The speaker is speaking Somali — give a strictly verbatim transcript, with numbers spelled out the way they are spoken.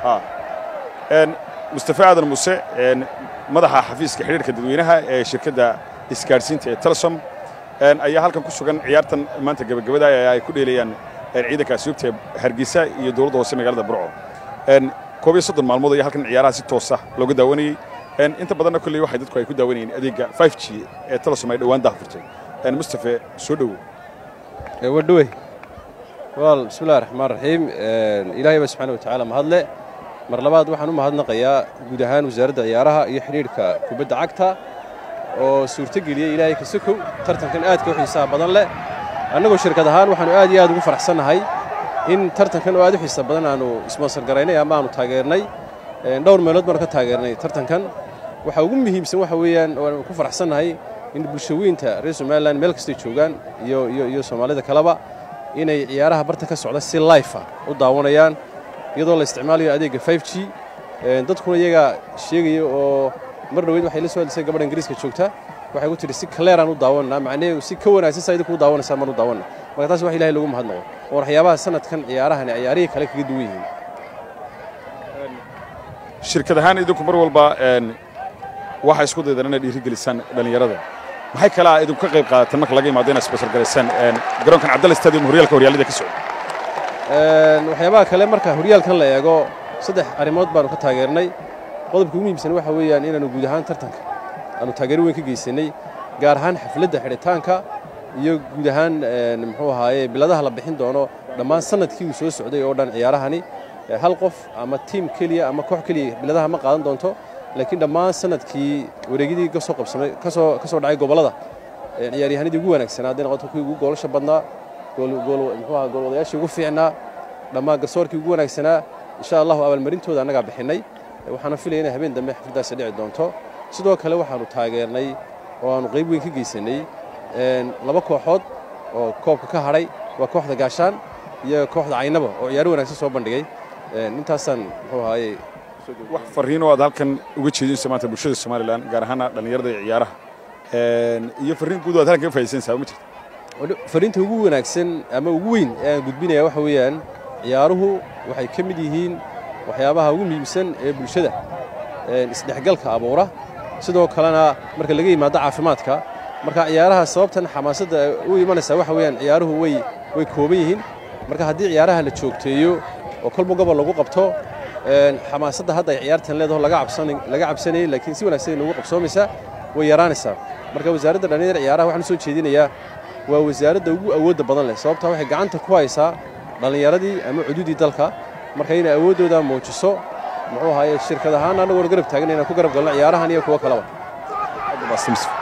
ها ان مصطفى عادل موسى ان madaxa xafiiska xiriirka dadweynaha ee shirkadda isgaarsiinta ee Telesom een ayaa halkan ku sugan ciyaartan maanta gabagabada ay ku dheelayaan ciidanka asubta Hargeysa iyo dawladda hoose magaalada Burco een koob iyo soddon maalmood ay halkan ciyaaraha si toos ah looga daawanayay een inta badan kulli waxay dadku ay ku daawanayeen adeega five G ee Telesom ay dhawaan daafurtay een Mustafa soo dhaw ee wadaway wal bismillaahir rahmaanir rahiim een ilaahay subhanahu wa ta'ala mahadle mar labaad waxaan u mahadnaqayaa guud ahaan wasaaradda ciyaaraha iyo xiriirka kubadda cagta oo suurto geliyay ilaahay ka sokow tartankan aad ka xiisaha badan leh annagoo shirkad ahaan waxaan aad iyo aad ugu faraxsanahay in tartankan oo aad u xiisaha badan aanu sponsor gareynay ama aanu taageernay een dhowr meelood baan ka taageernay tartankan waxa ugu muhiimsan waxa weeyaan oo aan ku faraxsanahay in bulshooyinta reer Soomaaliland meel kasta joogaan iyo iyo iyo Soomaalida kalaba inay ciyaaraha barta ka socda si live ah u daawanayaan iyadoo la isticmaalayo adeega five G ee dadkuna iyaga sheegayo oo mar dhaweyd waxay la soo hadisay gabadha Ingiriiska joogta waxay ku tiri si clear aan u daawanaa macnaheedu si ka wanaagsan sayid ku daawanaysa mar u daawanaa marka taas wax Ilaahay lagu mahadnaqo oo waxyaabaha sanadkan ciyaarahan ciyaarihi kale kaga duwan yihiin shirkadahan idinku mar walba een waxa isku daydaan inay dhiirigelisaan dhalinyarada maxay kala idinku ka qayb qaataan marka laga yimaado inaad sponsor gareysaan een garoonkan Cabdalla Stadium horyaalka horyaalada ka socda een waxyaabaha kale marka horyaalkan la eego saddex arimood baan ka taageernay qodobka ugu muhiimsan waxa weeyaan inaanu guud ahaan tartanka aanu taageero weyn ka geysanay gaar ahaan xafladda xiritaanka iyo guud ahaan een muxuu ahaayay biladaha la bixin doono dhammaan sanadkii uu soo socday oo dhan ciyaarahani hal qof ama team kaliya ama koox kaliya biladaha ma qaadan doonto laakiin dhammaan sanadkii wareegidii ka soo qabsamay ka soo ka soo dhacay gobolada ciyaaryahanadii ugu wanaagsanaa hadii noqoto kuwii ugu goolasha badnaa gool gool muxuu ahaa gool wadayaashii ugu fiicnaa dhammaan garsoorkii ugu wanaagsanaa insha Allah abaalmarintooda anaga bixinay waxaana filayaa in habeen dambe xafladaas dhici doonto sidoo kale waxaanu taageernay oo aanu qayb weyn ka geysanay een laba kooxood oo koobka ka haray waa kooxda Gaashaan iyo kooxda Caynaba oo ciyaar wanaagsan soo bandhigay een intaasan muxuu ahaayay wax fariin oo aad halkan uga jeedinayso maanta bulshada Soomaaliland gaar ahaan dhalinyarada ciyaaraha een iyo fariin guud oo aad halkan ka faa'iideysan ma jirto fariinta ugu wanaagsan ama ugu weyn ee aan gudbinayaa waxa weeyaan ciyaaruhu waxay ka mid yihiin waxyaabaha ugu muhiimsan ee bulshada ee isdhexgalka abuura sidoo kalena marka laga yimaado caafimaadka marka ciyaaraha sababtan xamaasadda u imanaysa waxa weeyaan ciyaaruhu way way kooban yihiin marka haddii ciyaaraha la joogteeyo oo kolba gobol lagu qabto een xamaasadda hadda ciyaartan leedahay laga cabsanay laga cabsanay laakiin si wanaagsan lagu qabsoomaysa way yaraanaysaa marka wasaaradda dhalinyarada ciyaaraha waxaan soo jeedinayaa waa wasaaradda ugu awoodda badan leh sababta waxay gacanta ku haysaa dhalinyaradii ama cududii dalka marka inay awoodooda muujiso muxuu ahaayay shirkadahaan anagu garab taagan inaan ku garab galno ciyaarahan iyo kuwa kaleba